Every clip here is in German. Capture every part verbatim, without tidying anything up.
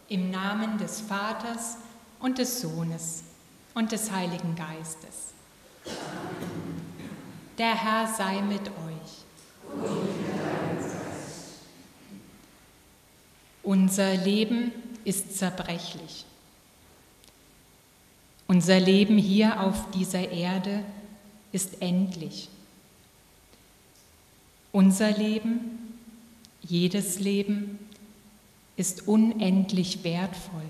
Im Namen des Vaters und des Sohnes und des Heiligen Geistes. Der Herr sei mit euch. Und mit deinem Geist. Unser Leben ist zerbrechlich. Unser Leben hier auf dieser Erde ist endlich. Unser Leben, jedes Leben, ist unendlich wertvoll.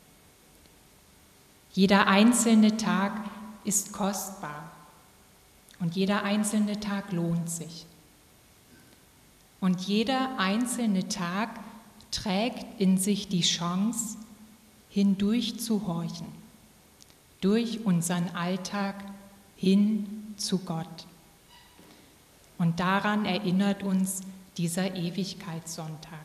Jeder einzelne Tag ist kostbar und jeder einzelne Tag lohnt sich. Und jeder einzelne Tag trägt in sich die Chance, hindurch zu horchen, durch unseren Alltag hin zu Gott. Und daran erinnert uns dieser Ewigkeitssonntag.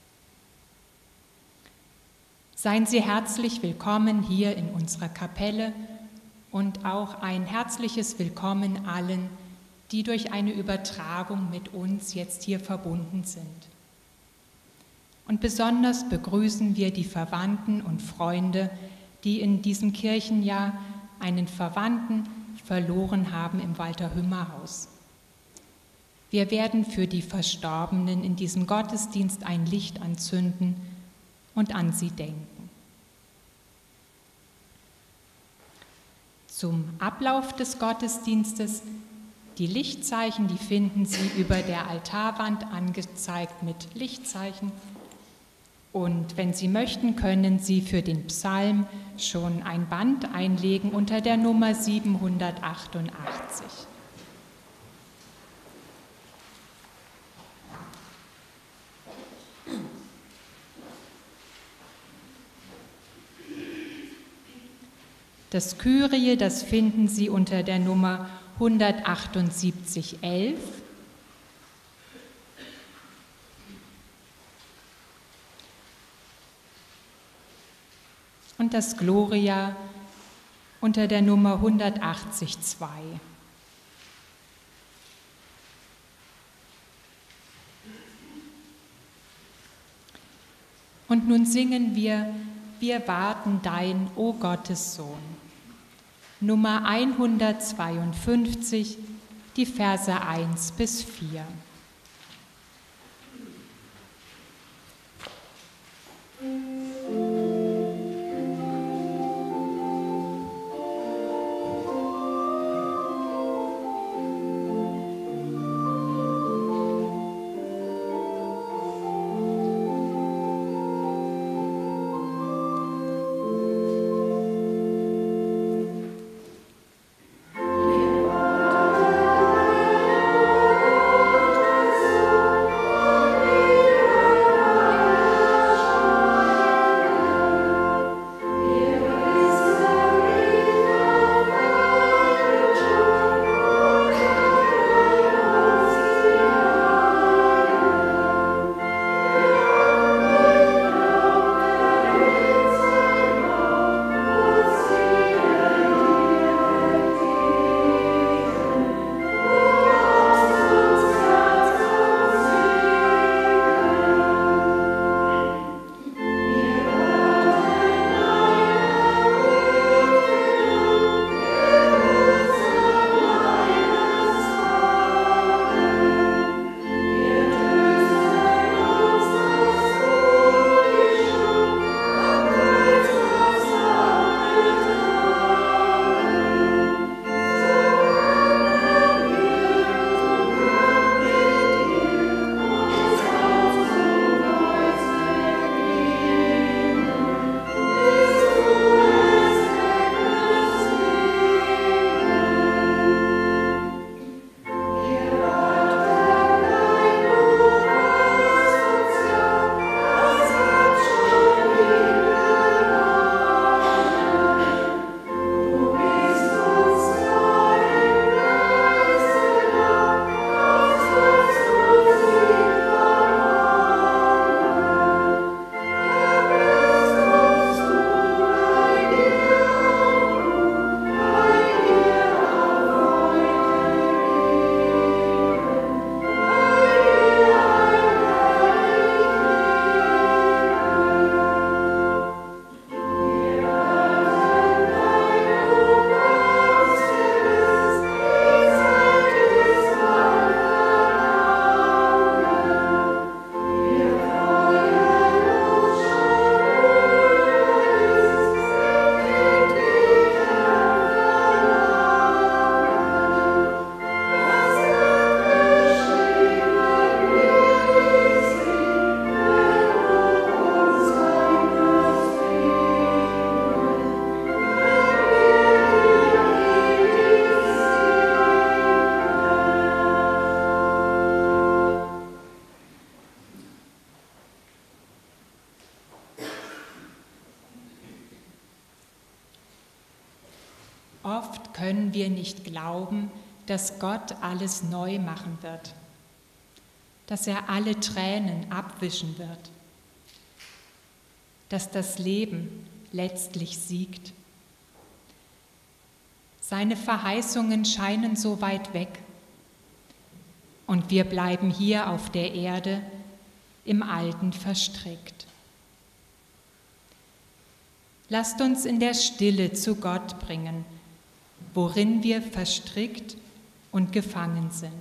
Seien Sie herzlich willkommen hier in unserer Kapelle und auch ein herzliches Willkommen allen, die durch eine Übertragung mit uns jetzt hier verbunden sind. Und besonders begrüßen wir die Verwandten und Freunde, die in diesem Kirchenjahr einen Verwandten verloren haben im Walter-Hümmer-Haus. Wir werden für die Verstorbenen in diesem Gottesdienst ein Licht anzünden und an sie denken. Zum Ablauf des Gottesdienstes: Die Lichtzeichen, die finden Sie über der Altarwand angezeigt mit Lichtzeichen. Und wenn Sie möchten, können Sie für den Psalm schon ein Band einlegen unter der Nummer siebenhundertachtundachtzig. Das Kyrie, das finden Sie unter der Nummer hundertachtundsiebzig elf. Und das Gloria unter der Nummer hundertachtzig zwei. Und nun singen wir: Wir warten dein, o Gottes Sohn. Nummer hundertzweiundfünfzig, die Verse eins bis vier. Thank Oft können wir nicht glauben, dass Gott alles neu machen wird, dass er alle Tränen abwischen wird, dass das Leben letztlich siegt. Seine Verheißungen scheinen so weit weg und wir bleiben hier auf der Erde im Alten verstrickt. Lasst uns in der Stille zu Gott bringen, worin wir verstrickt und gefangen sind.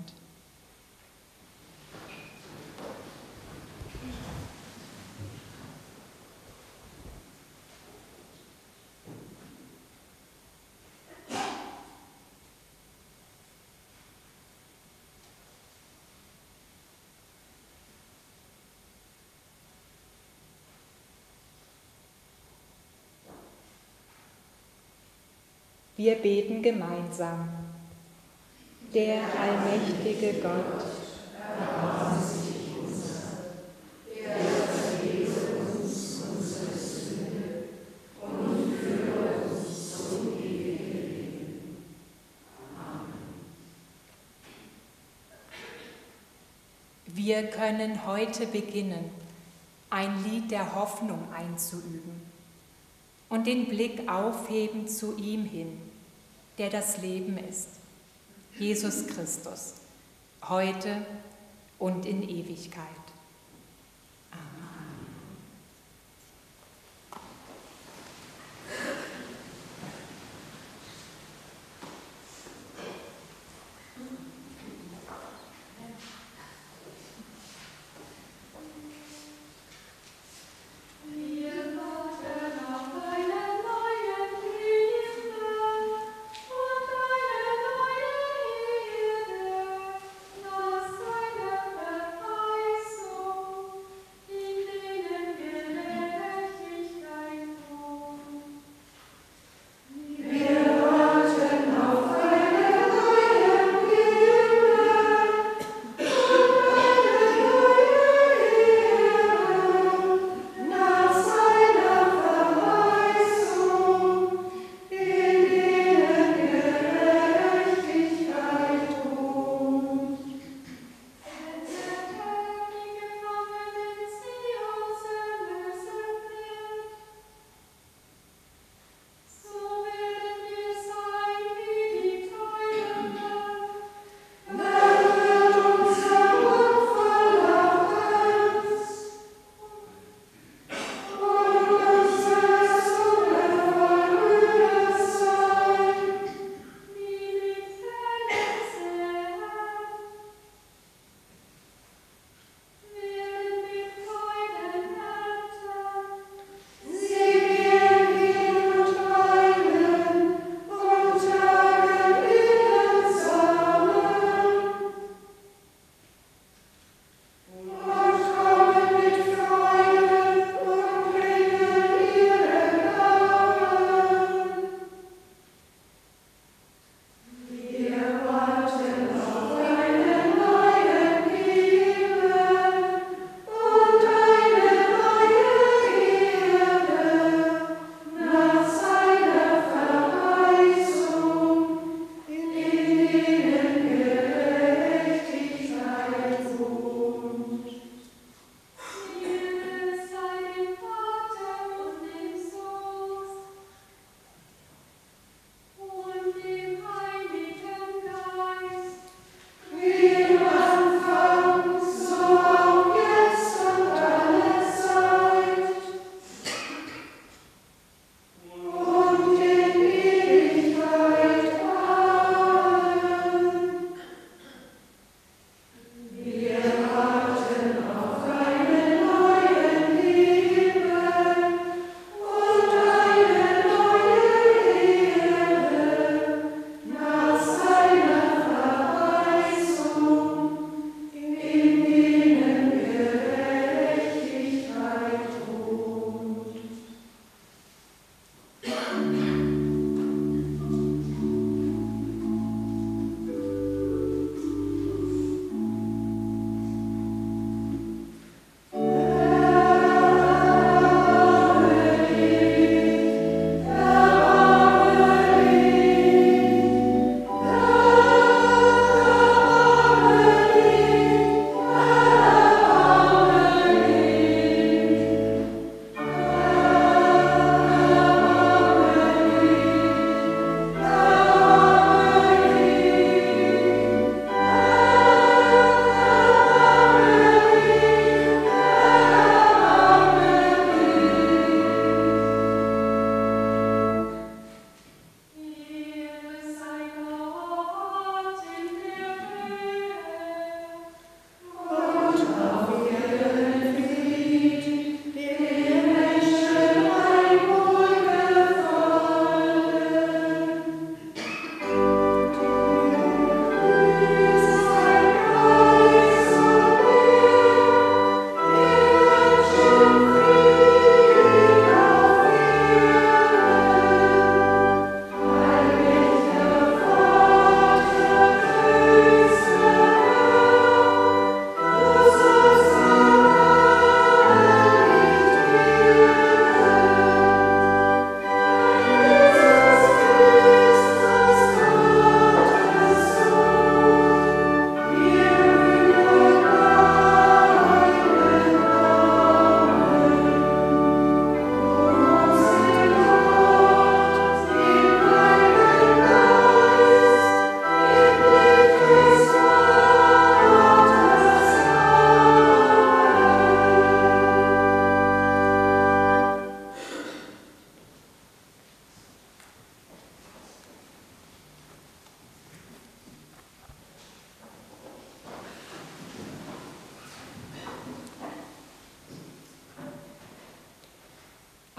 Wir beten gemeinsam. Der allmächtige Gott, erbarme sich unser, der vergebe uns unsere Sünde und führe uns zum ewigen Leben. Amen. Wir können heute beginnen, ein Lied der Hoffnung einzuüben und den Blick aufheben zu ihm hin, der das Leben ist, Jesus Christus, heute und in Ewigkeit. Amen. Lass seine Verheißung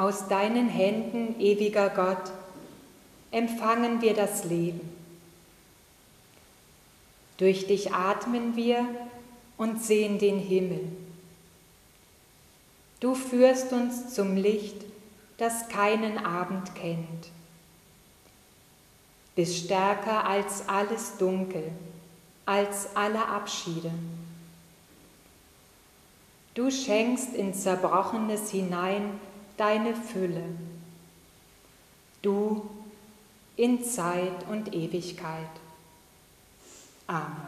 Aus deinen Händen, ewiger Gott, empfangen wir das Leben. Durch dich atmen wir und sehen den Himmel. Du führst uns zum Licht, das keinen Abend kennt. Bist stärker als alles Dunkel, als alle Abschiede. Du schenkst in Zerbrochenes hinein deine Fülle. Du in Zeit und Ewigkeit. Amen.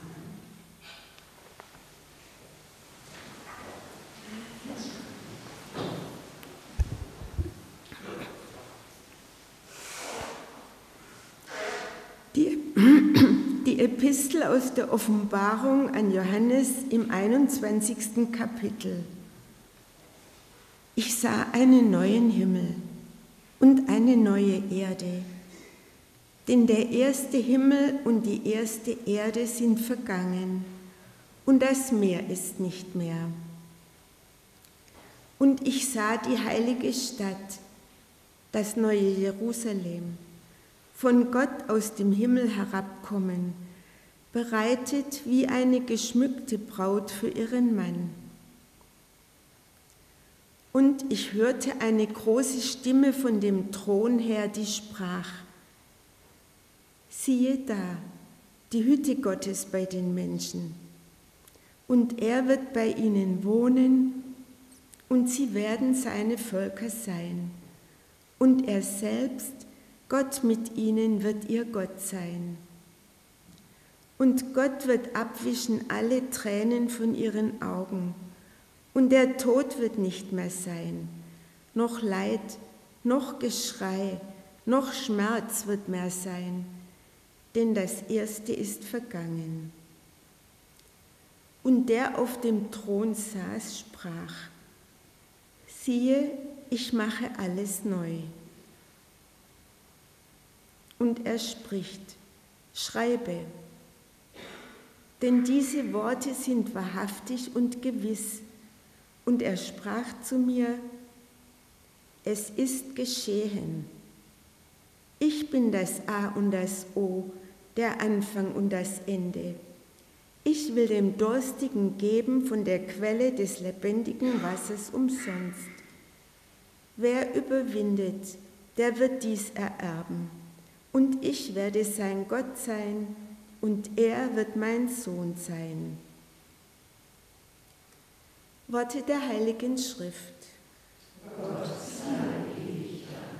Die, die Epistel aus der Offenbarung an Johannes im einundzwanzigsten Kapitel. Ich sah einen neuen Himmel und eine neue Erde, denn der erste Himmel und die erste Erde sind vergangen und das Meer ist nicht mehr. Und ich sah die heilige Stadt, das neue Jerusalem, von Gott aus dem Himmel herabkommen, bereitet wie eine geschmückte Braut für ihren Mann. Und ich hörte eine große Stimme von dem Thron her, die sprach: Siehe da, die Hütte Gottes bei den Menschen. Und er wird bei ihnen wohnen, und sie werden seine Völker sein. Und er selbst, Gott mit ihnen, wird ihr Gott sein. Und Gott wird abwischen alle Tränen von ihren Augen. Und der Tod wird nicht mehr sein, noch Leid, noch Geschrei, noch Schmerz wird mehr sein, denn das Erste ist vergangen. Und der auf dem Thron saß, sprach: Siehe, ich mache alles neu. Und er spricht: Schreibe, denn diese Worte sind wahrhaftig und gewiss. Und er sprach zu mir: Es ist geschehen. Ich bin das A und das O, der Anfang und das Ende. Ich will dem Durstigen geben von der Quelle des lebendigen Wassers umsonst. Wer überwindet, der wird dies ererben. Und ich werde sein Gott sein, und er wird mein Sohn sein. Worte der Heiligen Schrift. Gott sei ewig Dank.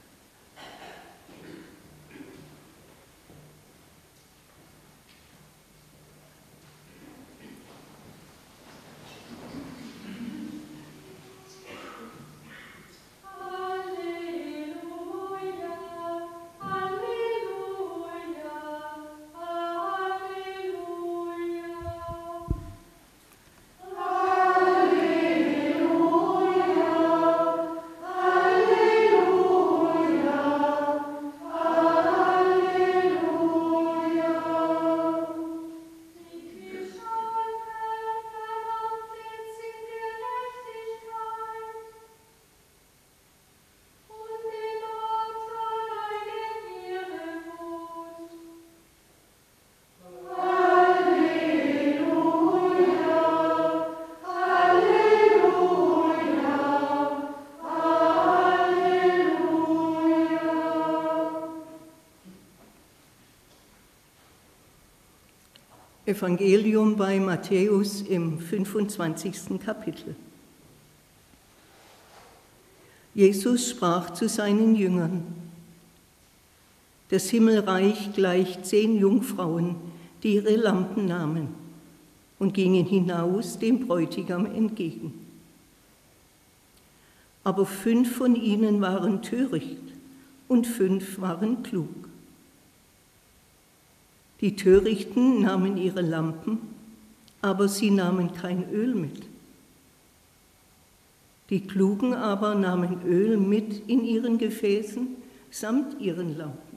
Evangelium bei Matthäus im fünfundzwanzigsten Kapitel. Jesus sprach zu seinen Jüngern: Das Himmelreich gleicht zehn Jungfrauen, die ihre Lampen nahmen und gingen hinaus dem Bräutigam entgegen. Aber fünf von ihnen waren töricht und fünf waren klug. Die Törichten nahmen ihre Lampen, aber sie nahmen kein Öl mit. Die Klugen aber nahmen Öl mit in ihren Gefäßen samt ihren Lampen.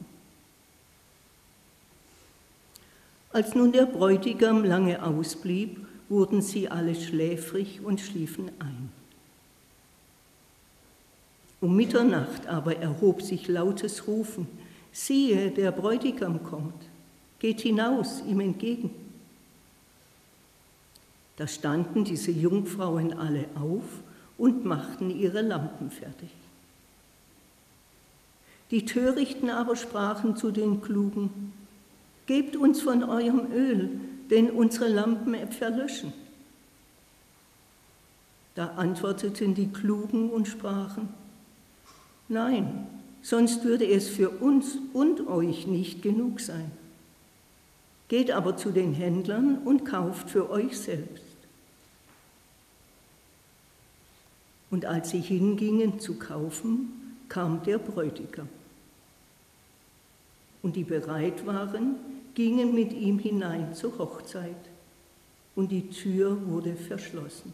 Als nun der Bräutigam lange ausblieb, wurden sie alle schläfrig und schliefen ein. Um Mitternacht aber erhob sich lautes Rufen: Siehe, der Bräutigam kommt, geht hinaus ihm entgegen. Da standen diese Jungfrauen alle auf und machten ihre Lampen fertig. Die Törichten aber sprachen zu den Klugen: Gebt uns von eurem Öl, denn unsere Lampen verlöschen. Da antworteten die Klugen und sprachen: Nein, sonst würde es für uns und euch nicht genug sein. Geht aber zu den Händlern und kauft für euch selbst. Und als sie hingingen zu kaufen, kam der Bräutigam. Und die bereit waren, gingen mit ihm hinein zur Hochzeit, und die Tür wurde verschlossen.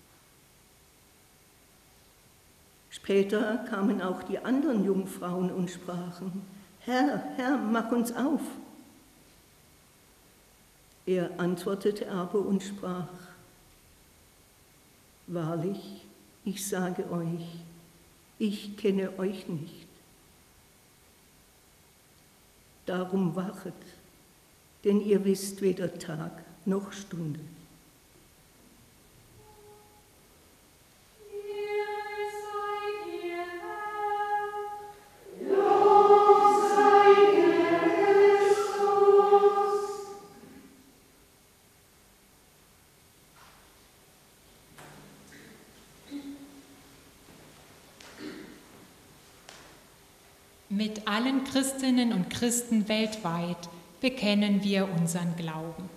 Später kamen auch die anderen Jungfrauen und sprachen: Herr, Herr, mach uns auf. Er antwortete aber und sprach: Wahrlich, ich sage euch, ich kenne euch nicht. Darum wachet, denn ihr wisst weder Tag noch Stunde. Mit allen Christinnen und Christen weltweit bekennen wir unseren Glauben.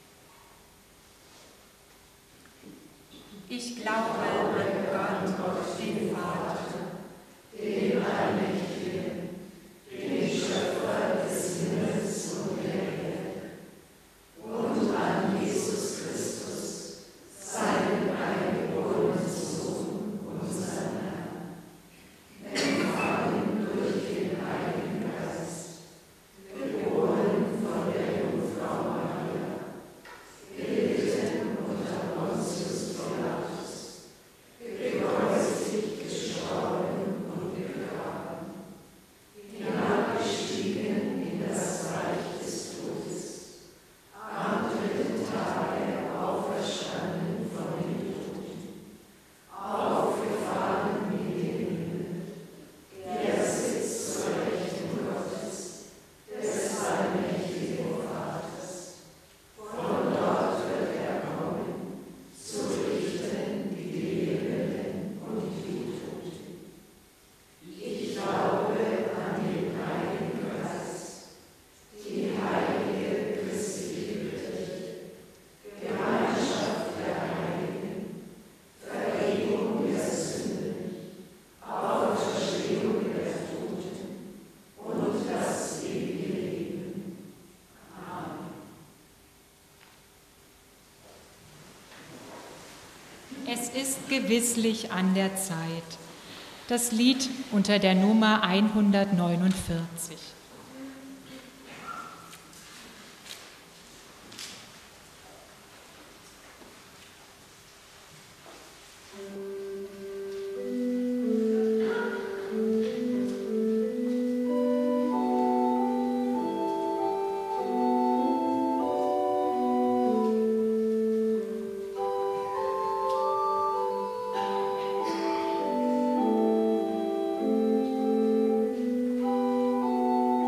Ich glaube an Gott, den Vater, den Allmächtigen, den Schöpfer des Himmels und der Erde, und an Jesus Christus, seinen eingeborenen Sohn, unseren Herrn, empfangen durch den Heiligen Geist, geboren von der Jungfrau Maria, gelitten unter Pontius Pilatus, gekreuzigt, gestorben und begraben, hinabgestiegen in das Reich des Todes, am dritten Tage auferstanden von den Toten, aufgefahren in den Himmel, er sitzt zur Rechten Gottes, des allmächtigen Vaters. Von dort wird er kommen, zu richten die Lebenden und die Toten. Ich glaube an den Heiligen Geist, die heilige christliche Kirche, Gemeinschaft der Heiligen, Vergebung der Sünden, Auferstehung der Toten und das ewige Leben. Amen. Es ist gewisslich an der Zeit. Das Lied unter der Nummer hundertneunundvierzig. Amen.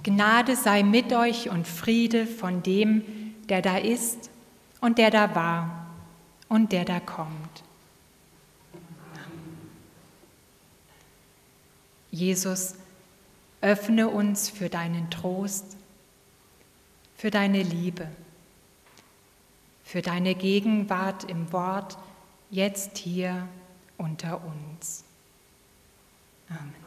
Gnade sei mit euch und Friede von dem, der da ist und der da war und der da kommt. Jesus, öffne uns für deinen Trost, für deine Liebe, für deine Gegenwart im Wort, jetzt hier unter uns. Amen.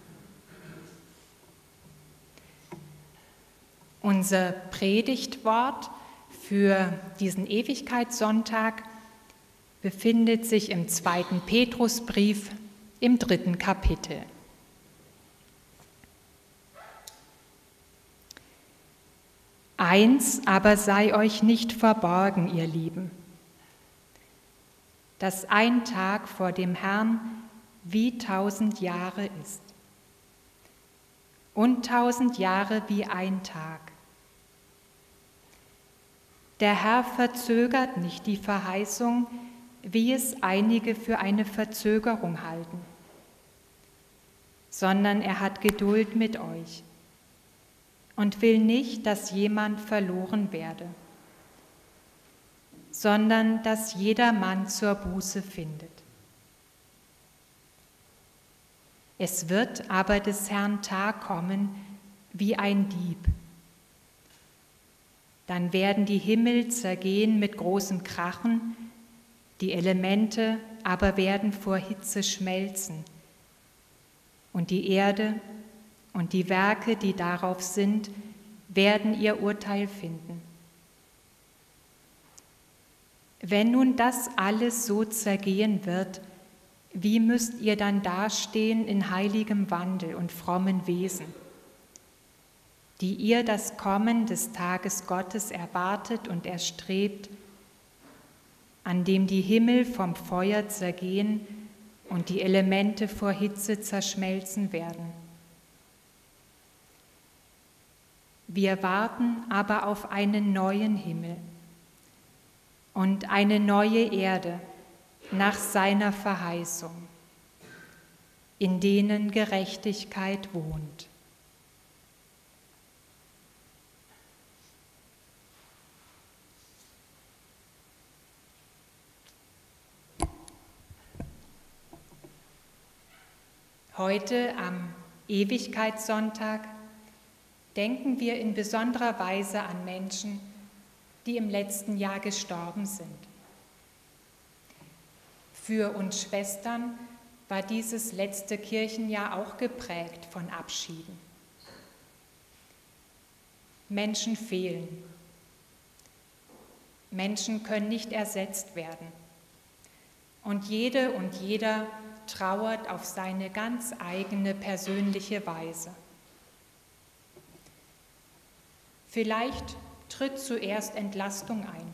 Unser Predigtwort für diesen Ewigkeitssonntag befindet sich im zweiten Petrusbrief im dritten Kapitel. Eins aber sei euch nicht verborgen, ihr Lieben, dass ein Tag vor dem Herrn wie tausend Jahre ist und tausend Jahre wie ein Tag. Der Herr verzögert nicht die Verheißung, wie es einige für eine Verzögerung halten, sondern er hat Geduld mit euch und will nicht, dass jemand verloren werde, sondern dass jedermann zur Buße findet. Es wird aber des Herrn Tag kommen wie ein Dieb. Dann werden die Himmel zergehen mit großem Krachen, die Elemente aber werden vor Hitze schmelzen, und die Erde und die Werke, die darauf sind, werden ihr Urteil finden. Wenn nun das alles so zergehen wird, wie müsst ihr dann dastehen in heiligem Wandel und frommen Wesen, die ihr das Kommen des Tages Gottes erwartet und erstrebt, an dem die Himmel vom Feuer zergehen und die Elemente vor Hitze zerschmelzen werden. Wir warten aber auf einen neuen Himmel und eine neue Erde nach seiner Verheißung, in denen Gerechtigkeit wohnt. Heute am Ewigkeitssonntag denken wir in besonderer Weise an Menschen, die im letzten Jahr gestorben sind. Für uns Schwestern war dieses letzte Kirchenjahr auch geprägt von Abschieden. Menschen fehlen. Menschen können nicht ersetzt werden. Und jede und jeder trauert auf seine ganz eigene persönliche Weise. Vielleicht tritt zuerst Entlastung ein.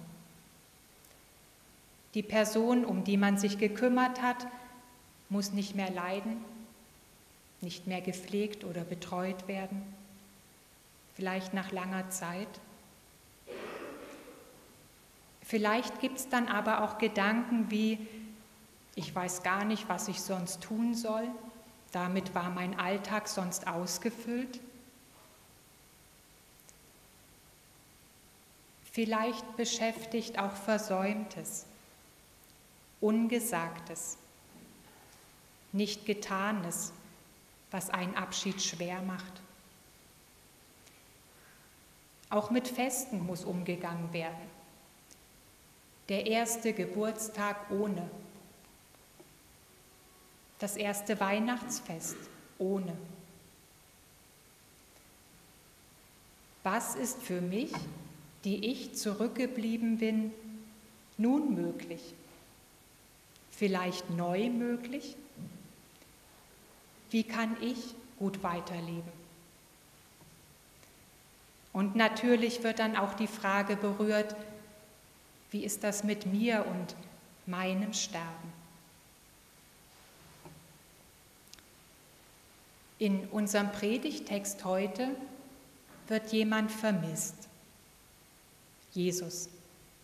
Die Person, um die man sich gekümmert hat, muss nicht mehr leiden, nicht mehr gepflegt oder betreut werden, vielleicht nach langer Zeit. Vielleicht gibt es dann aber auch Gedanken wie, ich weiß gar nicht, was ich sonst tun soll, damit war mein Alltag sonst ausgefüllt. Vielleicht beschäftigt auch Versäumtes, Ungesagtes, nicht Getanes, was einen Abschied schwer macht. Auch mit Festen muss umgegangen werden. Der erste Geburtstag ohne. Das erste Weihnachtsfest ohne. Was ist für mich, die ich zurückgeblieben bin, nun möglich? Vielleicht neu möglich? Wie kann ich gut weiterleben? Und natürlich wird dann auch die Frage berührt, wie ist das mit mir und meinem Sterben? In unserem Predigtext heute wird jemand vermisst. Jesus.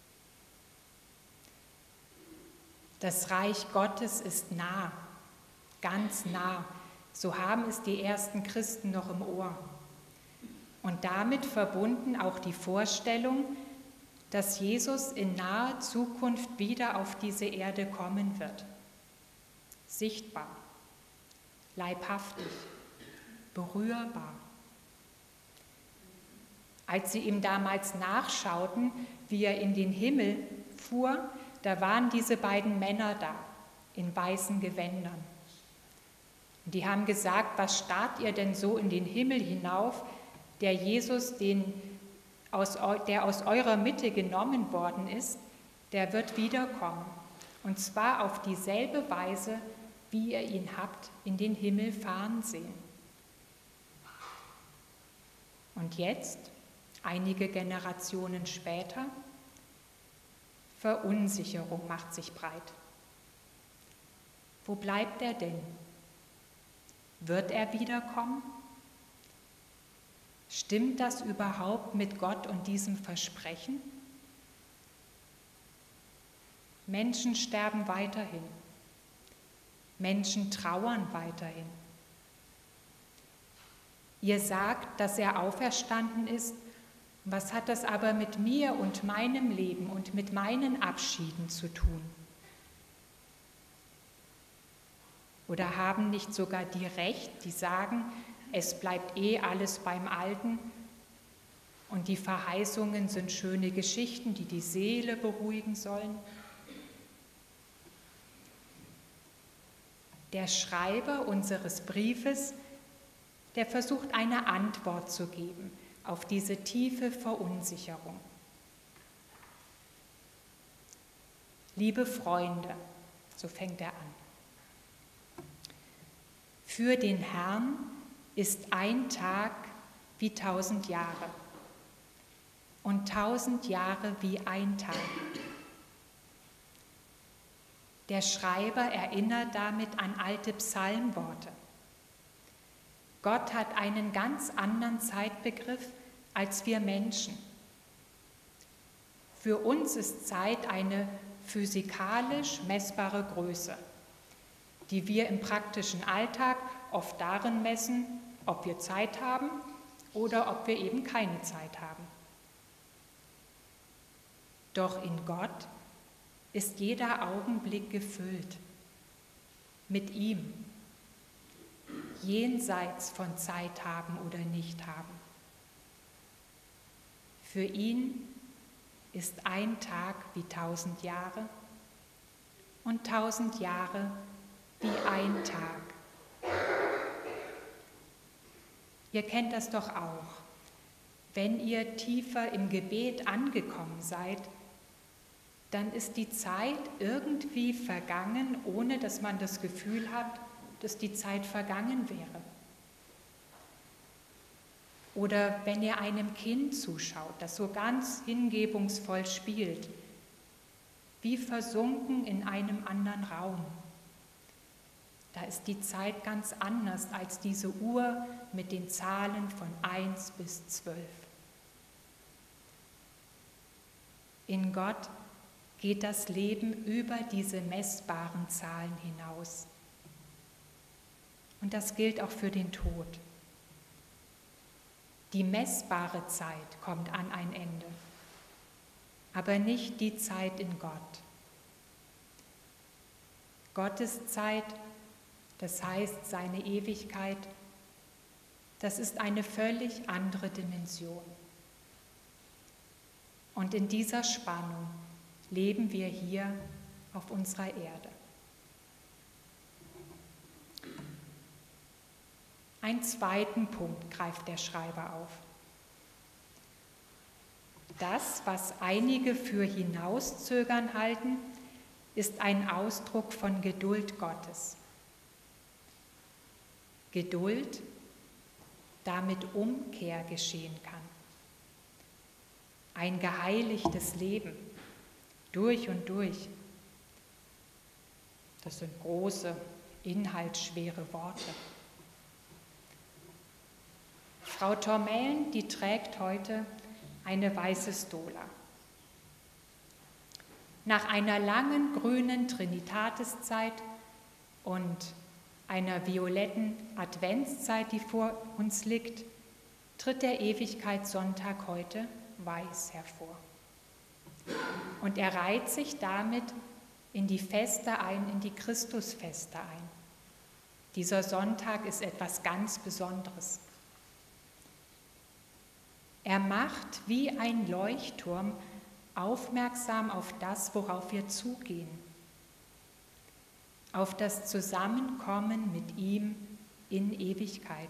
Das Reich Gottes ist nah, ganz nah. So haben es die ersten Christen noch im Ohr. Und damit verbunden auch die Vorstellung, dass Jesus in naher Zukunft wieder auf diese Erde kommen wird. Sichtbar, leibhaftig, berührbar. Als sie ihm damals nachschauten, wie er in den Himmel fuhr, da waren diese beiden Männer da, in weißen Gewändern. Und die haben gesagt, was starrt ihr denn so in den Himmel hinauf, der Jesus, den, aus, der aus eurer Mitte genommen worden ist, der wird wiederkommen. Und zwar auf dieselbe Weise, wie ihr ihn habt in den Himmel fahren sehen. Und jetzt, einige Generationen später, Verunsicherung macht sich breit. Wo bleibt er denn? Wird er wiederkommen? Stimmt das überhaupt mit Gott und diesem Versprechen? Menschen sterben weiterhin. Menschen trauern weiterhin. Ihr sagt, dass er auferstanden ist. Was hat das aber mit mir und meinem Leben und mit meinen Abschieden zu tun? Oder haben nicht sogar die Recht, die sagen, es bleibt eh alles beim Alten und die Verheißungen sind schöne Geschichten, die die Seele beruhigen sollen? Der Schreiber unseres Briefes, der versucht eine Antwort zu geben auf diese tiefe Verunsicherung. Liebe Freunde, so fängt er an. Für den Herrn ist ein Tag wie tausend Jahre und tausend Jahre wie ein Tag. Der Schreiber erinnert damit an alte Psalmworte. Gott hat einen ganz anderen Zeitbegriff als wir Menschen. Für uns ist Zeit eine physikalisch messbare Größe, die wir im praktischen Alltag oft darin messen, ob wir Zeit haben oder ob wir eben keine Zeit haben. Doch in Gott ist jeder Augenblick gefüllt mit ihm, jenseits von Zeit haben oder nicht haben. Für ihn ist ein Tag wie tausend Jahre und tausend Jahre wie ein Tag. Ihr kennt das doch auch. Wenn ihr tiefer im Gebet angekommen seid, dann ist die Zeit irgendwie vergangen, ohne dass man das Gefühl hat, dass die Zeit vergangen wäre. Oder wenn ihr einem Kind zuschaut, das so ganz hingebungsvoll spielt, wie versunken in einem anderen Raum. Da ist die Zeit ganz anders als diese Uhr mit den Zahlen von eins bis zwölf. In Gott geht das Leben über diese messbaren Zahlen hinaus. Und das gilt auch für den Tod. Die messbare Zeit kommt an ein Ende, aber nicht die Zeit in Gott. Gottes Zeit, das heißt seine Ewigkeit, das ist eine völlig andere Dimension. Und in dieser Spannung leben wir hier auf unserer Erde. Einen zweiten Punkt greift der Schreiber auf. Das, was einige für Hinauszögern halten, ist ein Ausdruck von Geduld Gottes. Geduld, damit Umkehr geschehen kann. Ein geheiligtes Leben, durch und durch. Das sind große, inhaltsschwere Worte. Frau Tormellen, die trägt heute eine weiße Stola. Nach einer langen grünen Trinitatiszeit und einer violetten Adventszeit, die vor uns liegt, tritt der Ewigkeitssonntag heute weiß hervor. Und er reiht sich damit in die Feste ein, in die Christusfeste ein. Dieser Sonntag ist etwas ganz Besonderes. Er macht wie ein Leuchtturm aufmerksam auf das, worauf wir zugehen, auf das Zusammenkommen mit ihm in Ewigkeit.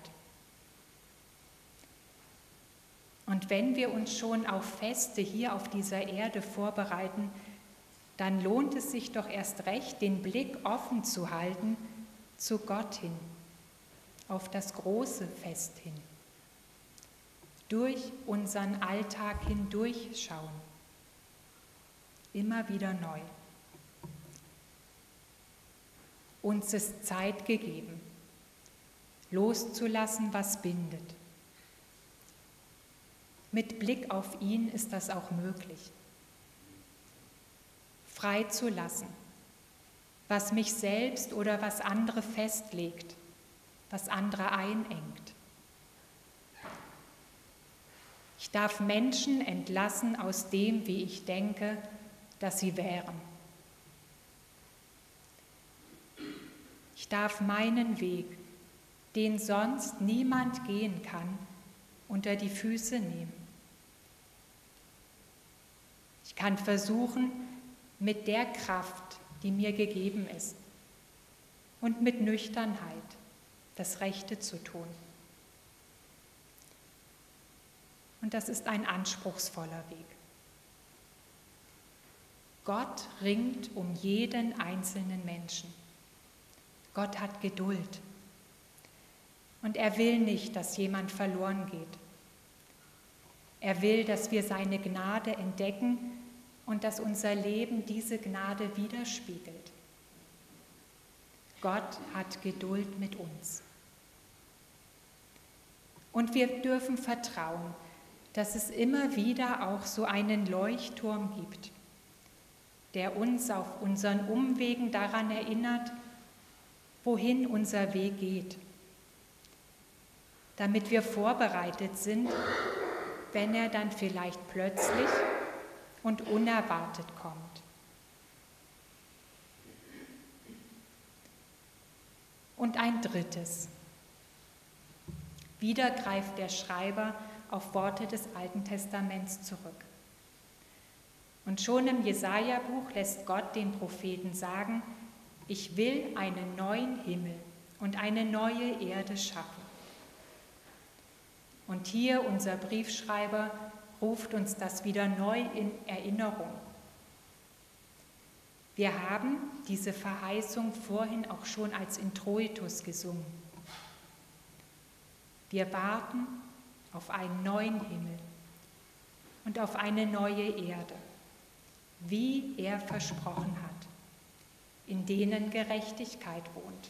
Und wenn wir uns schon auf Feste hier auf dieser Erde vorbereiten, dann lohnt es sich doch erst recht, den Blick offen zu halten zu Gott hin, auf das große Fest hin, durch unseren Alltag hindurchschauen, immer wieder neu. Uns ist Zeit gegeben, loszulassen, was bindet. Mit Blick auf ihn ist das auch möglich. Frei zu lassen, was mich selbst oder was andere festlegt, was andere einengt. Ich darf Menschen entlassen aus dem, wie ich denke, dass sie wären. Ich darf meinen Weg, den sonst niemand gehen kann, unter die Füße nehmen. Ich kann versuchen, mit der Kraft, die mir gegeben ist, und mit Nüchternheit das Rechte zu tun. Und das ist ein anspruchsvoller Weg. Gott ringt um jeden einzelnen Menschen. Gott hat Geduld. Und er will nicht, dass jemand verloren geht. Er will, dass wir seine Gnade entdecken und dass unser Leben diese Gnade widerspiegelt. Gott hat Geduld mit uns. Und wir dürfen vertrauen, dass es immer wieder auch so einen Leuchtturm gibt, der uns auf unseren Umwegen daran erinnert, wohin unser Weg geht, damit wir vorbereitet sind, wenn er dann vielleicht plötzlich und unerwartet kommt. Und ein drittes. Wieder greift der Schreiber auf Worte des Alten Testaments zurück. Und schon im Jesaja-Buch lässt Gott den Propheten sagen: Ich will einen neuen Himmel und eine neue Erde schaffen. Und hier unser Briefschreiber ruft uns das wieder neu in Erinnerung. Wir haben diese Verheißung vorhin auch schon als Introitus gesungen. Wir warten auf einen neuen Himmel und auf eine neue Erde, wie er versprochen hat, in denen Gerechtigkeit wohnt.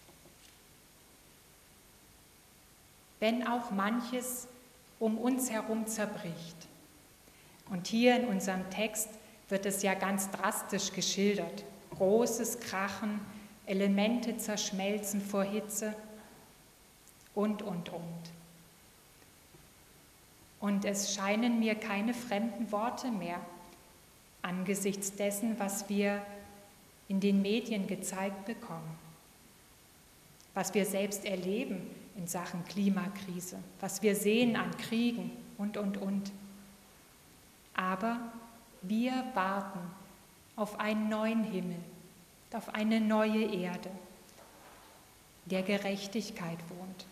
Wenn auch manches um uns herum zerbricht. Und hier in unserem Text wird es ja ganz drastisch geschildert. Großes Krachen, Elemente zerschmelzen vor Hitze und, und, und. Und es scheinen mir keine fremden Worte mehr angesichts dessen, was wir in den Medien gezeigt bekommen, was wir selbst erleben in Sachen Klimakrise, was wir sehen an Kriegen und, und, und. Aber wir warten auf einen neuen Himmel, auf eine neue Erde, der Gerechtigkeit wohnt.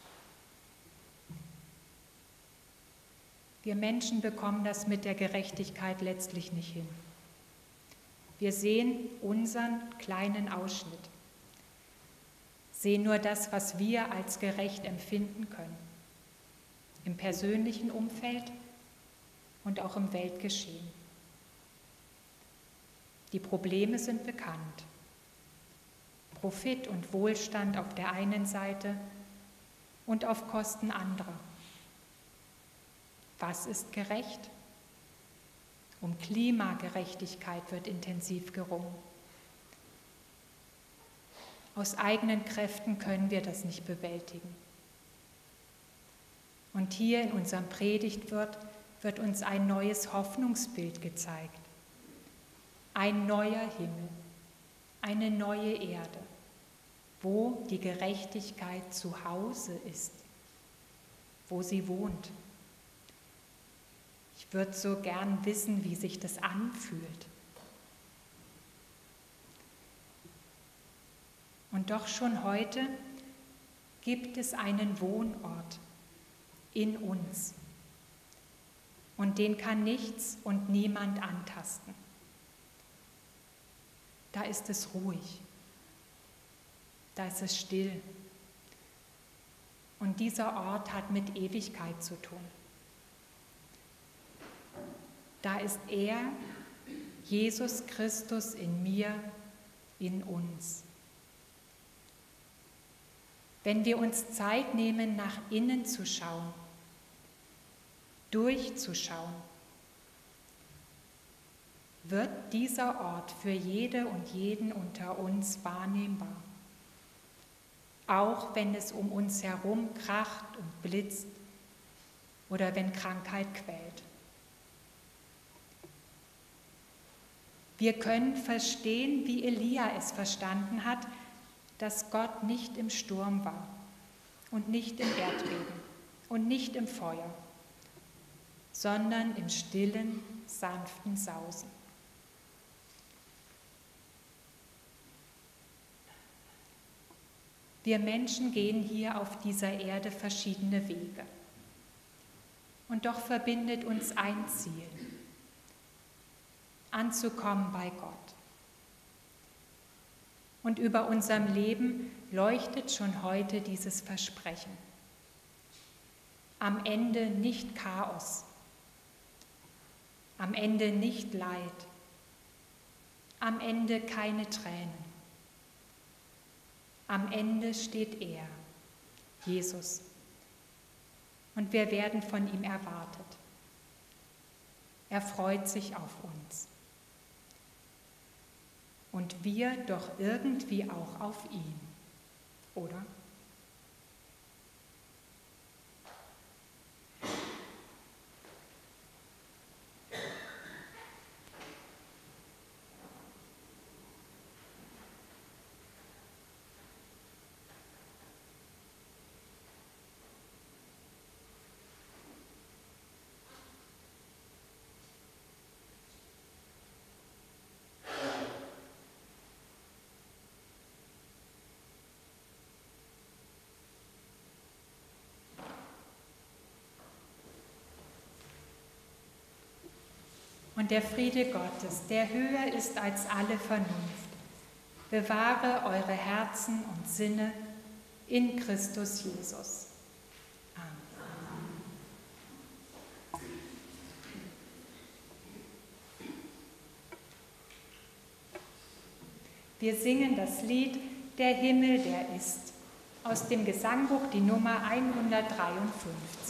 Wir Menschen bekommen das mit der Gerechtigkeit letztlich nicht hin. Wir sehen unseren kleinen Ausschnitt, sehen nur das, was wir als gerecht empfinden können, im persönlichen Umfeld und auch im Weltgeschehen. Die Probleme sind bekannt. Profit und Wohlstand auf der einen Seite und auf Kosten anderer. Was ist gerecht? Um Klimagerechtigkeit wird intensiv gerungen. Aus eigenen Kräften können wir das nicht bewältigen. Und hier in unserem Predigtwort wird uns ein neues Hoffnungsbild gezeigt. Ein neuer Himmel, eine neue Erde, wo die Gerechtigkeit zu Hause ist, wo sie wohnt. Ich würde so gern wissen, wie sich das anfühlt. Und doch schon heute gibt es einen Wohnort in uns. Und den kann nichts und niemand antasten. Da ist es ruhig. Da ist es still. Und dieser Ort hat mit Ewigkeit zu tun. Da ist er, Jesus Christus in mir, in uns. Wenn wir uns Zeit nehmen, nach innen zu schauen, durchzuschauen, wird dieser Ort für jede und jeden unter uns wahrnehmbar. Auch wenn es um uns herum kracht und blitzt oder wenn Krankheit quält. Wir können verstehen, wie Elia es verstanden hat, dass Gott nicht im Sturm war und nicht im Erdbeben und nicht im Feuer, sondern im stillen, sanften Sausen. Wir Menschen gehen hier auf dieser Erde verschiedene Wege. Und doch verbindet uns ein Ziel: anzukommen bei Gott. Und über unserem Leben leuchtet schon heute dieses Versprechen. Am Ende nicht Chaos, am Ende nicht Leid, am Ende keine Tränen. Am Ende steht er, Jesus, und wir werden von ihm erwartet. Er freut sich auf uns. Und wir doch irgendwie auch auf ihn, oder? Und der Friede Gottes, der höher ist als alle Vernunft, bewahre eure Herzen und Sinne in Christus Jesus. Amen. Wir singen das Lied Der Himmel, der ist, aus dem Gesangbuch die Nummer hundertdreiundfünfzig.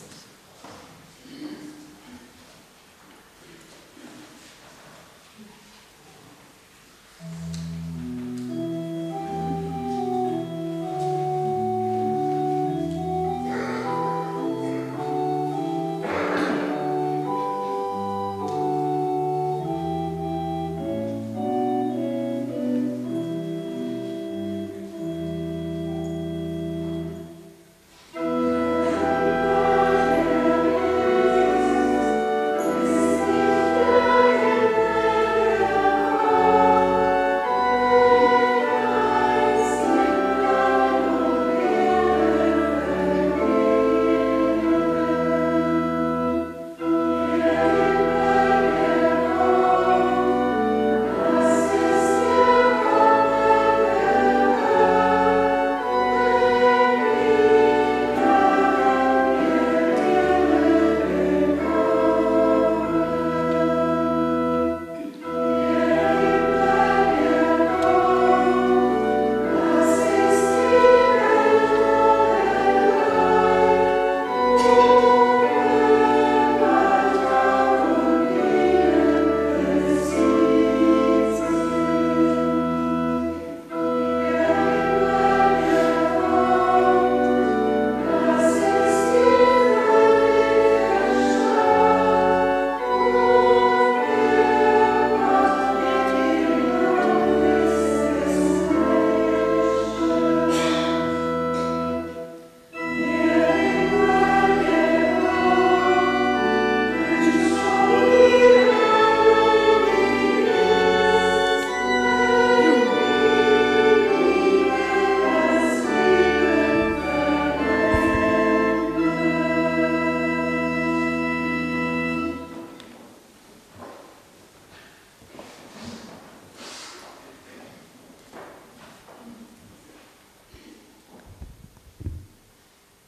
Amen.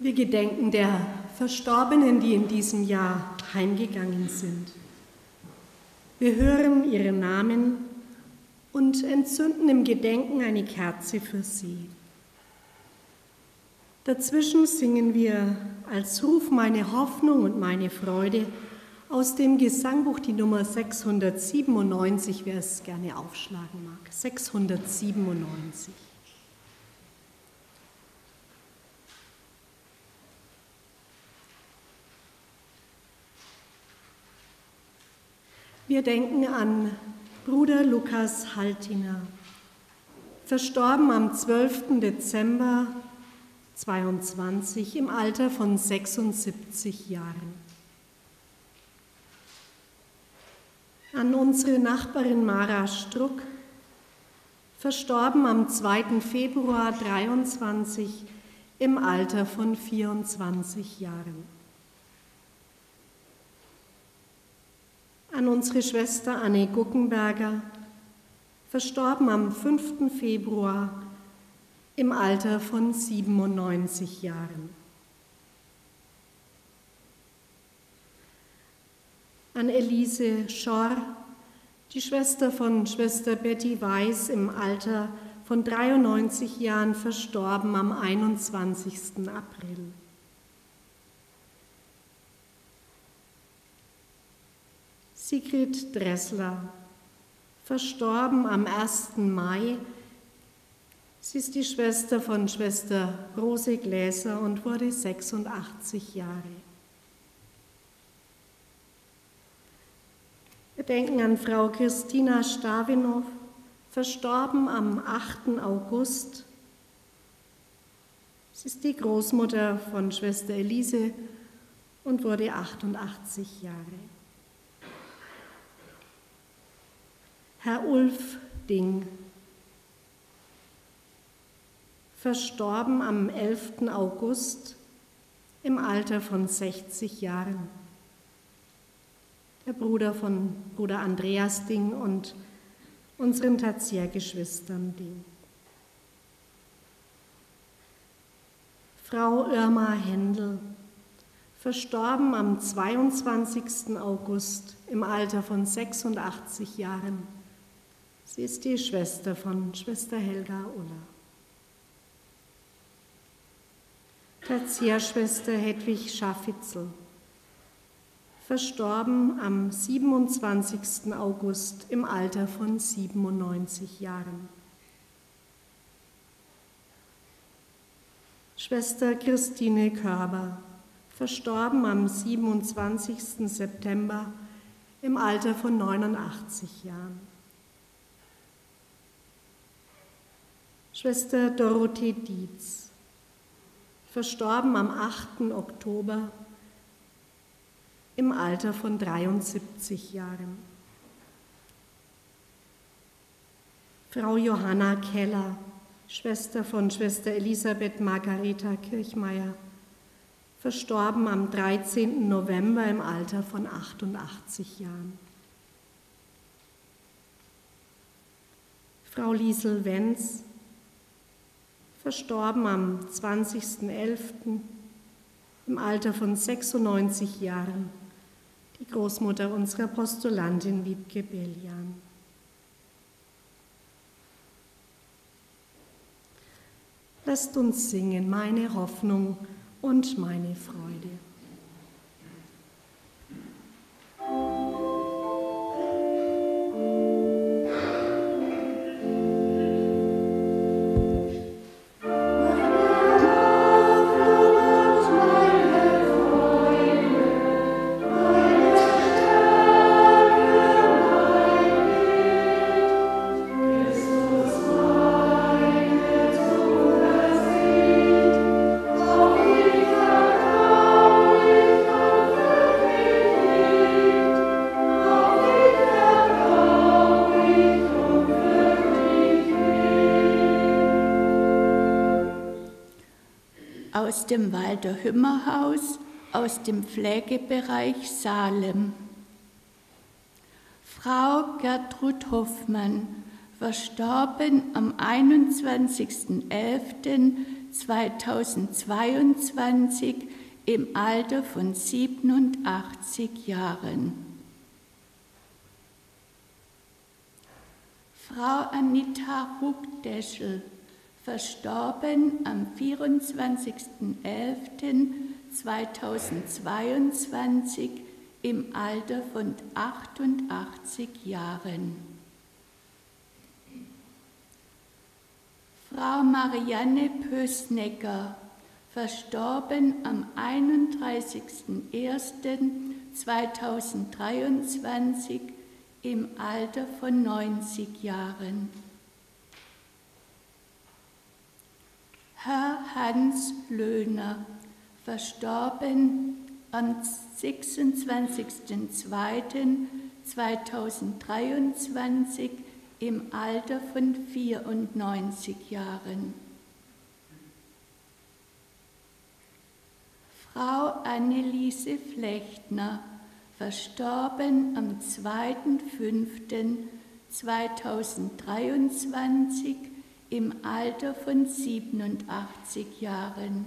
Wir gedenken der Verstorbenen, die in diesem Jahr heimgegangen sind. Wir hören ihre Namen und entzünden im Gedenken eine Kerze für sie. Dazwischen singen wir als Ruf meine Hoffnung und meine Freude aus dem Gesangbuch die Nummer sechshundertsiebenundneunzig, wer es gerne aufschlagen mag. sechshundertsiebenundneunzig. Wir denken an Bruder Lukas Haltinger, verstorben am zwölften Dezember zweiundzwanzig im Alter von sechsundsiebzig Jahren. An unsere Nachbarin Mara Struck, verstorben am zweiten Februar dreiundzwanzig im Alter von vierundzwanzig Jahren. An unsere Schwester Anne Guckenberger, verstorben am fünften Februar im Alter von siebenundneunzig Jahren. An Elise Schorr, die Schwester von Schwester Betty Weiß, im Alter von dreiundneunzig Jahren, verstorben am einundzwanzigsten April. Sigrid Dressler, verstorben am ersten Mai. Sie ist die Schwester von Schwester Rose Gläser und wurde sechsundachtzig Jahre. Wir denken an Frau Christina Stawinow, verstorben am achten August. Sie ist die Großmutter von Schwester Elise und wurde achtundachtzig Jahre. Herr Ulf Ding, verstorben am elften August im Alter von sechzig Jahren. Der Bruder von Bruder Andreas Ding und unseren Tertiärgeschwistern Ding. Frau Irma Händel, verstorben am zweiundzwanzigsten August im Alter von sechsundachtzig Jahren. Sie ist die Schwester von Schwester Helga Uller. Tertiärschwester Hedwig Schafitzel, verstorben am siebenundzwanzigsten August im Alter von siebenundneunzig Jahren. Schwester Christine Körber, verstorben am siebenundzwanzigsten September im Alter von neunundachtzig Jahren. Schwester Dorothee Dietz, verstorben am achten Oktober im Alter von dreiundsiebzig Jahren. Frau Johanna Keller, Schwester von Schwester Elisabeth Margareta Kirchmeier, verstorben am dreizehnten November im Alter von achtundachtzig Jahren. Frau Liesel Wenz, verstorben am zwanzigsten elften im Alter von sechsundneunzig Jahren, die Großmutter unserer Postulantin Wiebke Beljan. Lasst uns singen, meine Hoffnung und meine Freude. Aus dem Walter Hümmerhaus, aus dem Pflegebereich Salem. Frau Gertrud Hoffmann, verstorben am einundzwanzigsten elften zweitausendzweiundzwanzig im Alter von siebenundachtzig Jahren. Frau Anita Ruckdeschel, verstorben am vierundzwanzigsten elften zweitausendzweiundzwanzig im Alter von achtundachtzig Jahren. Frau Marianne Pößnecker, verstorben am einunddreißigsten ersten zweitausenddreiundzwanzig im Alter von neunzig Jahren. Herr Hans Löhner, verstorben am sechsundzwanzigsten zweiten zweitausenddreiundzwanzig im Alter von vierundneunzig Jahren. Frau Anneliese Flechtner, verstorben am zweiten fünften zweitausenddreiundzwanzig im Alter von siebenundachtzig Jahren.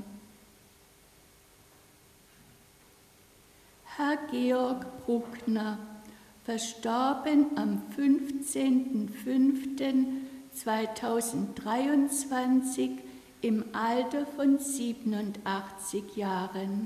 Herr Georg Bruckner, verstorben am fünfzehnten fünften zweitausenddreiundzwanzig im Alter von siebenundachtzig Jahren.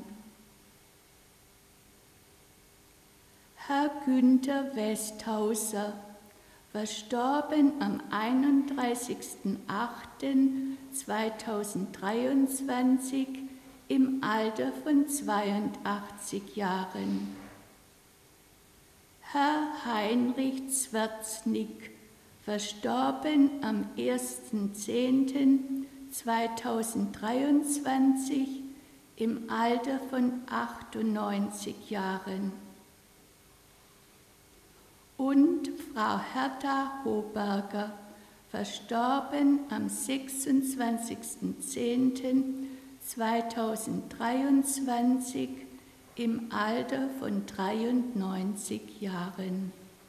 Herr Günther Westhauser, verstorben am einunddreißigsten achten zweitausenddreiundzwanzig im Alter von zweiundachtzig Jahren. Herr Heinrich Zwerznick, verstorben am ersten zehnten zweitausenddreiundzwanzig im Alter von achtundneunzig Jahren. Und Frau Hertha Hoberger, verstorben am sechsundzwanzigsten zehnten zweitausenddreiundzwanzig im Alter von dreiundneunzig Jahren.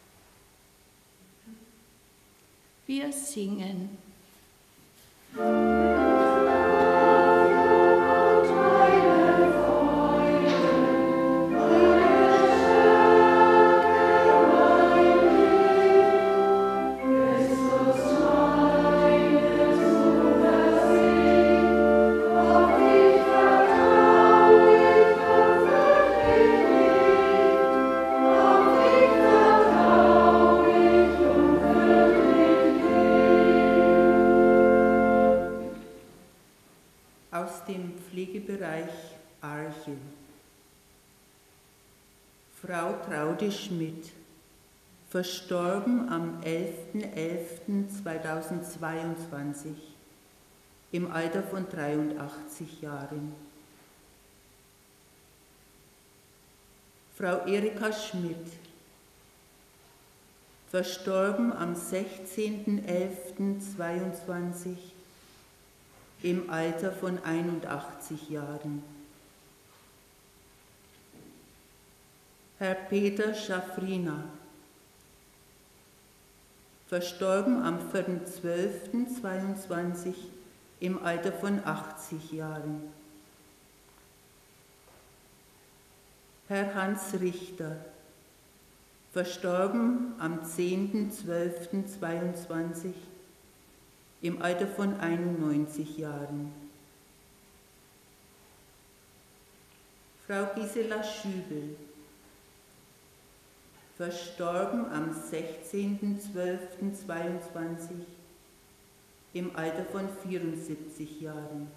Wir singen. Archen. Frau Traude Schmidt, verstorben am elften elften zweitausendzweiundzwanzig im Alter von dreiundachtzig Jahren. Frau Erika Schmidt, verstorben am sechzehnten elften zweiundzwanzig im Alter von einundachtzig Jahren. Herr Peter Schaffrina, verstorben am vierten zwölften zweiundzwanzig im Alter von achtzig Jahren. Herr Hans Richter, verstorben am zehnten zwölften zweiundzwanzig im Alter von einundneunzig Jahren. Frau Gisela Schübel, verstorben am sechzehnten zwölften zweiundzwanzig im Alter von vierundsiebzig Jahren.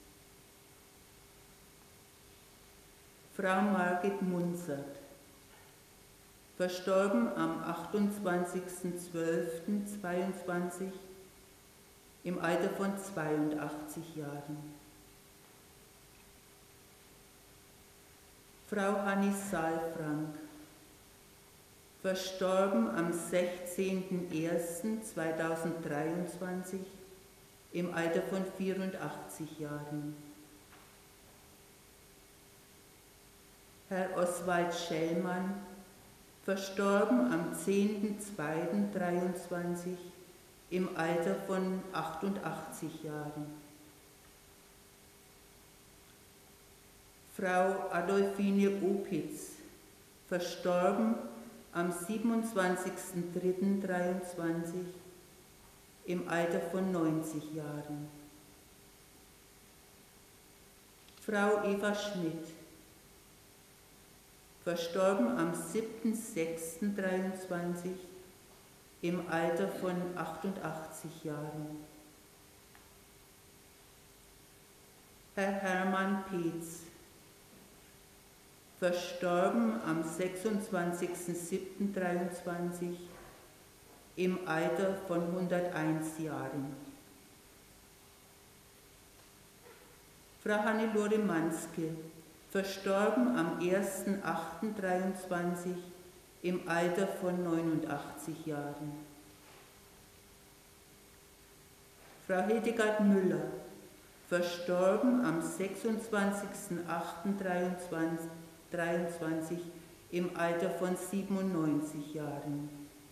Frau Margit Munzert, verstorben am achtundzwanzigsten zwölften zweiundzwanzig im Alter von zweiundachtzig Jahren. Frau Hannis Saalfrank, verstorben am sechzehnten ersten zweitausenddreiundzwanzig im Alter von vierundachtzig Jahren. Herr Oswald Schellmann, verstorben am zehnten zweiten dreiundzwanzig im Alter von achtundachtzig Jahren. Frau Adolfine Opitz, verstorben am siebenundzwanzigsten dritten dreiundzwanzig im Alter von neunzig Jahren. Frau Eva Schmidt, verstorben am siebten sechsten dreiundzwanzig im Alter von achtundachtzig Jahren. Herr Hermann Peetz, verstorben am sechsundzwanzigsten siebten dreiundzwanzig im Alter von hunderteins Jahren. Frau Hannelore Manske, verstorben am ersten achten dreiundzwanzig im Alter von neunundachtzig Jahren. Frau Hildegard Müller, verstorben am sechsundzwanzigsten achten dreiundzwanzig im Alter von siebenundneunzig Jahren.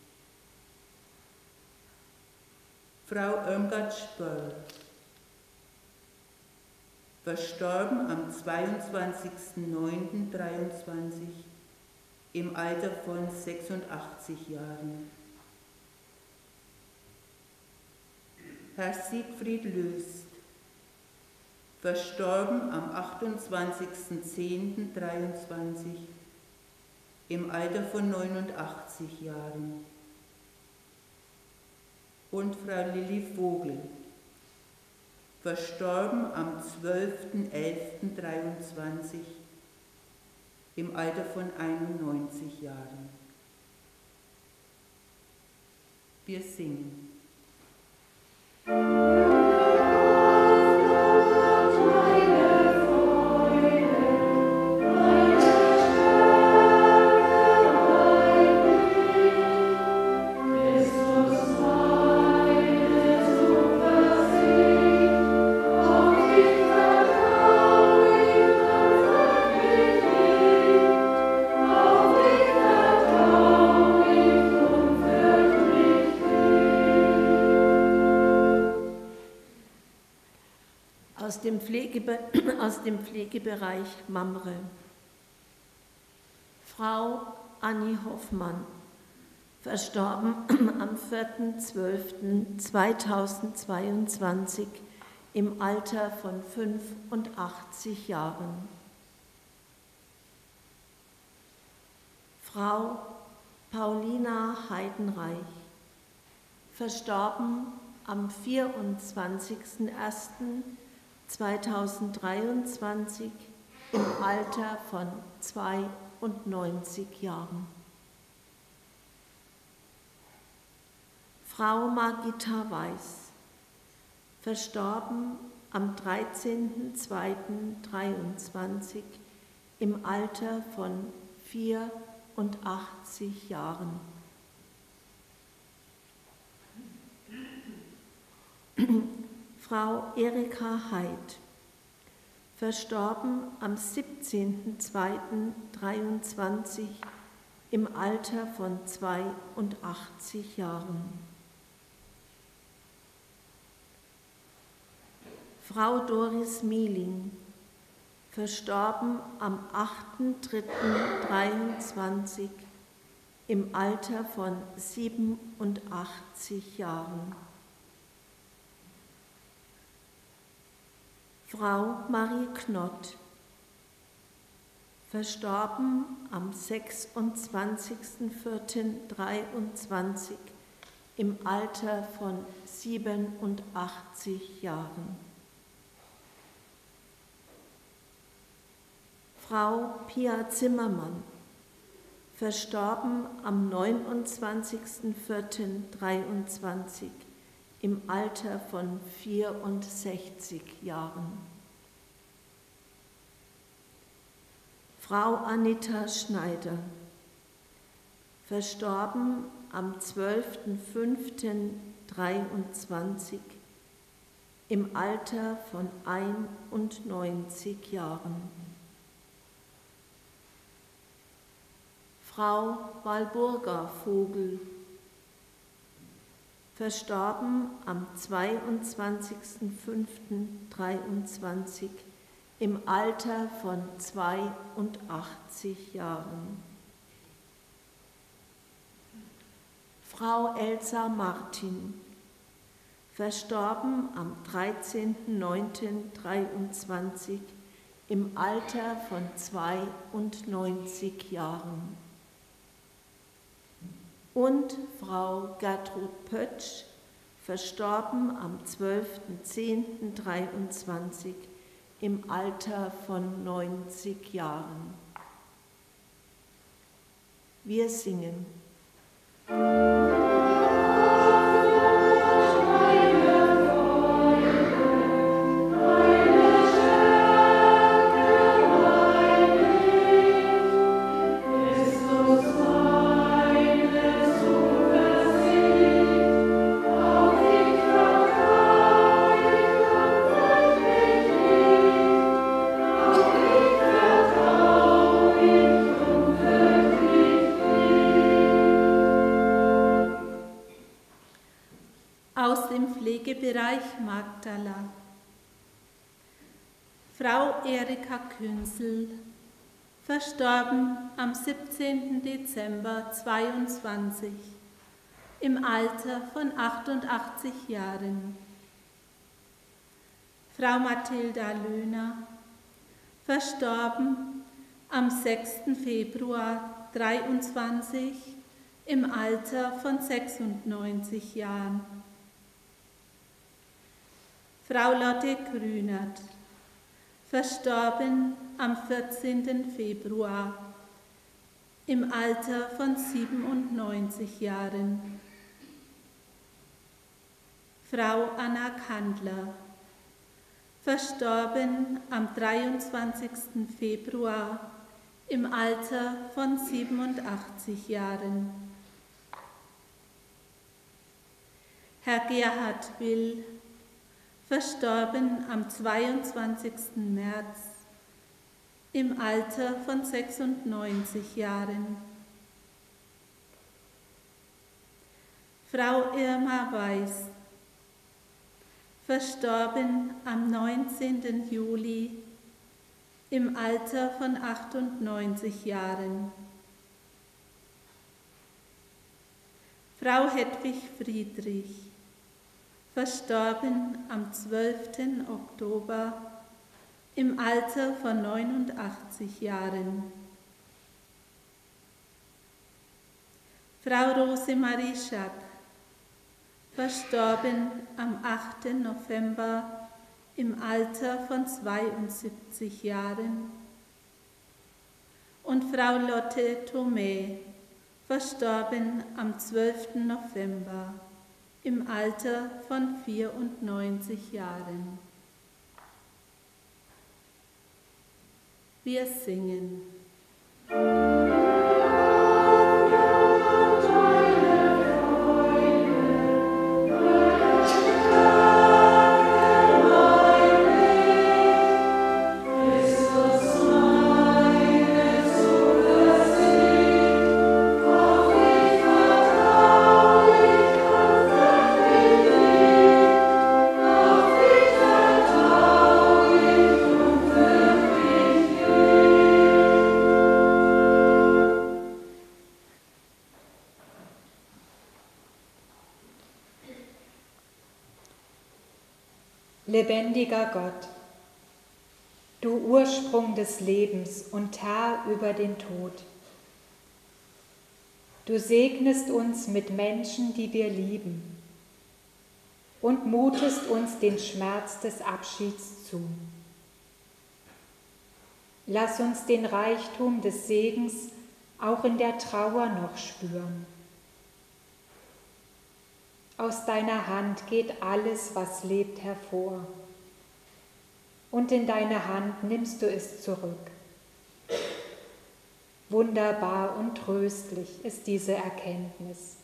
Frau Irmgard Spörl, verstorben am zweiundzwanzigsten neunten dreiundzwanzig im Alter von sechsundachtzig Jahren. Herr Siegfried Löst, verstorben am achtundzwanzigsten zehnten dreiundzwanzig im Alter von neunundachtzig Jahren. Und Frau Lilli Vogel, verstorben am zwölften elften dreiundzwanzig im Alter von einundneunzig Jahren. Wir singen. Aus dem, Pflegebe, aus dem Pflegebereich Mamre. Frau Annie Hoffmann, verstorben am vierten zwölften zweitausendzweiundzwanzig im Alter von fünfundachtzig Jahren. Frau Paulina Heidenreich, verstorben am vierundzwanzigsten ersten zweitausenddreiundzwanzig im Alter von zweiundneunzig Jahren. Frau Margita Weiß, verstorben am dreizehnten zweiten dreiundzwanzig im Alter von vierundachtzig Jahren. Frau Erika Heid, verstorben am siebzehnten zweiten dreiundzwanzig im Alter von zweiundachtzig Jahren. Frau Doris Mieling, verstorben am achten dritten dreiundzwanzig im Alter von siebenundachtzig Jahren. Frau Marie Knott, verstorben am sechsundzwanzigsten vierten dreiundzwanzig im Alter von siebenundachtzig Jahren. Frau Pia Zimmermann, verstorben am neunundzwanzigsten vierten dreiundzwanzig im Alter von vierundsechzig Jahren. Frau Anita Schneider, verstorben am zwölften fünften dreiundzwanzig im Alter von einundneunzig Jahren. Frau Walburga Vogel, verstorben am zweiundzwanzigsten fünften dreiundzwanzig im Alter von zweiundachtzig Jahren. Frau Elsa Martin, verstorben am dreizehnten neunten dreiundzwanzig im Alter von zweiundneunzig Jahren. Und Frau Gertrud Pötsch, verstorben am zwölften zehnten dreiundzwanzig im Alter von neunzig Jahren. Wir singen. Pflegebereich Magdala. Frau Erika Künzel, verstorben am siebzehnten Dezember zweiundzwanzig im Alter von achtundachtzig Jahren. Frau Mathilda Löhner, verstorben am sechsten Februar dreiundzwanzig im Alter von sechsundneunzig Jahren. Frau Lotte Grünert, verstorben am vierzehnten Februar im Alter von siebenundneunzig Jahren. Frau Anna Kandler, verstorben am dreiundzwanzigsten Februar im Alter von siebenundachtzig Jahren. Herr Gerhard Will, verstorben am zweiundzwanzigsten März im Alter von sechsundneunzig Jahren. Frau Irma Weiß, verstorben am neunzehnten Juli im Alter von achtundneunzig Jahren. Frau Hedwig Friedrich, verstorben am zwölften Oktober im Alter von neunundachtzig Jahren. Frau Rosemarie Schack, verstorben am achten November im Alter von zweiundsiebzig Jahren. Und Frau Lotte Thomé, verstorben am zwölften November im Alter von vierundneunzig Jahren. Wir singen. Lebendiger Gott, du Ursprung des Lebens und Herr über den Tod, du segnest uns mit Menschen, die wir lieben, und mutest uns den Schmerz des Abschieds zu. Lass uns den Reichtum des Segens auch in der Trauer noch spüren. Aus deiner Hand geht alles, was lebt, hervor, und in deine Hand nimmst du es zurück. Wunderbar und tröstlich ist diese Erkenntnis.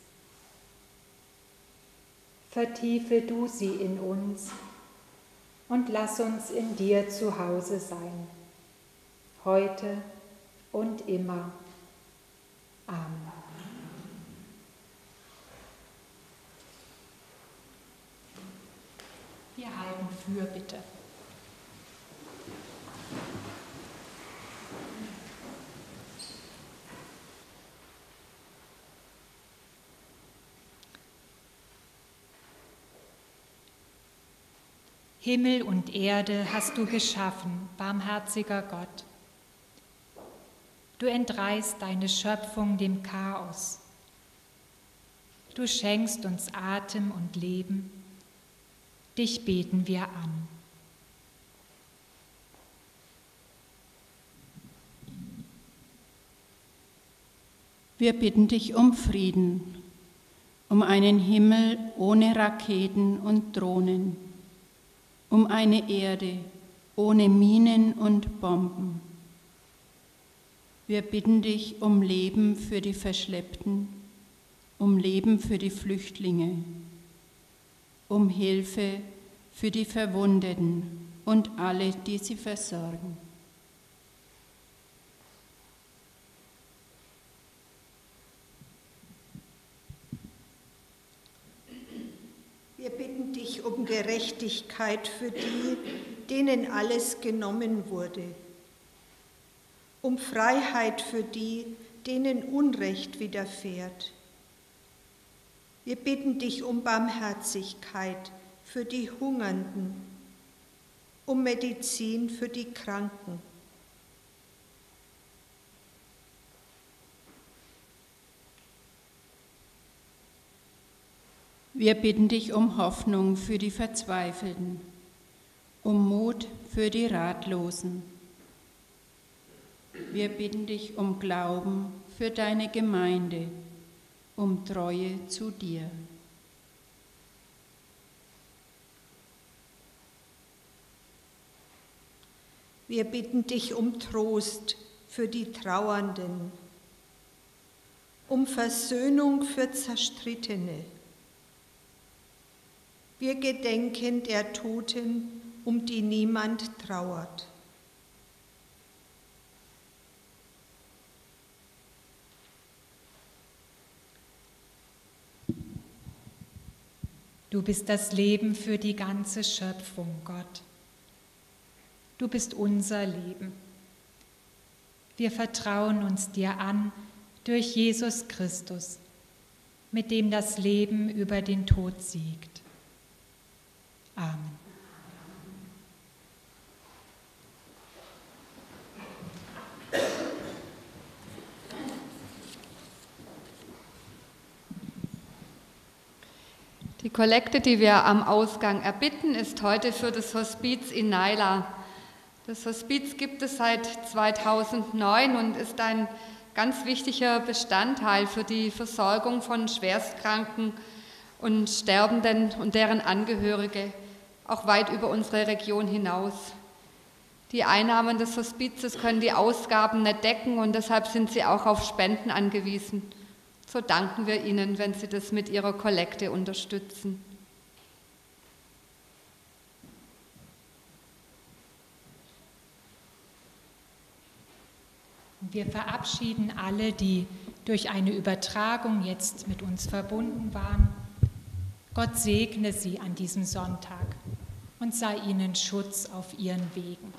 Vertiefe du sie in uns und lass uns in dir zu Hause sein, heute und immer. Amen. Wir halten für, bitte. Himmel und Erde hast du geschaffen, barmherziger Gott. Du entreißt deine Schöpfung dem Chaos. Du schenkst uns Atem und Leben. Dich beten wir an. Wir bitten dich um Frieden, um einen Himmel ohne Raketen und Drohnen, um eine Erde ohne Minen und Bomben. Wir bitten dich um Leben für die Verschleppten, um Leben für die Flüchtlinge, um Hilfe für die Verwundeten und alle, die sie versorgen. Wir bitten dich um Gerechtigkeit für die, denen alles genommen wurde, um Freiheit für die, denen Unrecht widerfährt. Wir bitten dich um Barmherzigkeit für die Hungernden, um Medizin für die Kranken. Wir bitten dich um Hoffnung für die Verzweifelten, um Mut für die Ratlosen. Wir bitten dich um Glauben für deine Gemeinde, um Treue zu dir. Wir bitten dich um Trost für die Trauernden, um Versöhnung für Zerstrittene. Wir gedenken der Toten, um die niemand trauert. Du bist das Leben für die ganze Schöpfung, Gott. Du bist unser Leben. Wir vertrauen uns dir an durch Jesus Christus, mit dem das Leben über den Tod siegt. Amen. Die Kollekte, die wir am Ausgang erbitten, ist heute für das Hospiz in Naila. Das Hospiz gibt es seit zweitausendneun und ist ein ganz wichtiger Bestandteil für die Versorgung von Schwerstkranken und Sterbenden und deren Angehörige, auch weit über unsere Region hinaus. Die Einnahmen des Hospizes können die Ausgaben nicht decken und deshalb sind sie auch auf Spenden angewiesen. So danken wir Ihnen, wenn Sie das mit Ihrer Kollekte unterstützen. Wir verabschieden alle, die durch eine Übertragung jetzt mit uns verbunden waren. Gott segne Sie an diesem Sonntag und sei Ihnen Schutz auf Ihren Wegen.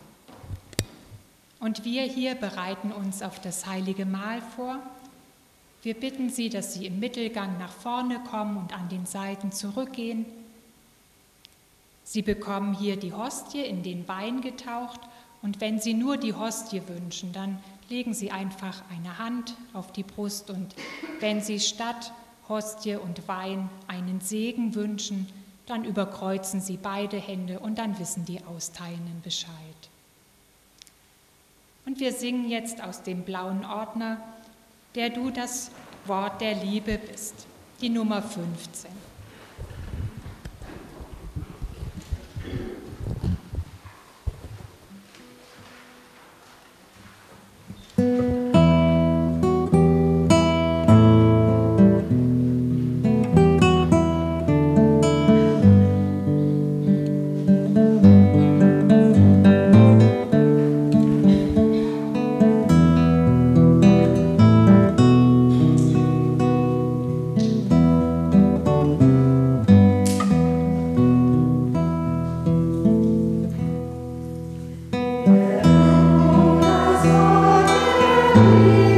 Und wir hier bereiten uns auf das heilige Mahl vor. Wir bitten Sie, dass Sie im Mittelgang nach vorne kommen und an den Seiten zurückgehen. Sie bekommen hier die Hostie in den Wein getaucht und wenn Sie nur die Hostie wünschen, dann legen Sie einfach eine Hand auf die Brust und wenn Sie statt Hostie und Wein einen Segen wünschen, dann überkreuzen Sie beide Hände und dann wissen die Austeilenden Bescheid. Und wir singen jetzt aus dem blauen Ordner, der du das Wort der Liebe bist, die Nummer fünfzehn. Thank you.